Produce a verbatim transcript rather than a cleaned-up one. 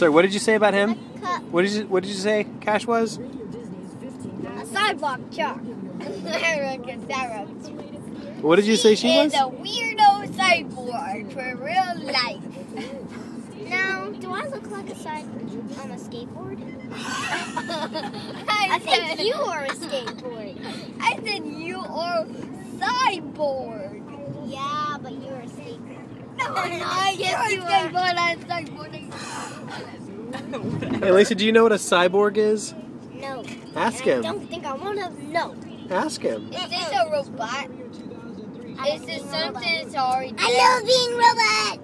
sorry, what did you say about him? What did you What did you say Cash was? A sidewalk chalk. What did you say she was? Is a weirdo cyborg for real life. Now, do I look like a cyborg on a skateboard? I, I think you are a skateboard. I said you are cyborg. Yeah, but you're a skateboard. No, I'm not. Yes, you are. Skateboard. Hey, Lisa, do you know what a cyborg is? No. Ask and him. I don't think I want to know. Ask him. Is this a robot? Is this something that's already? I love being robot.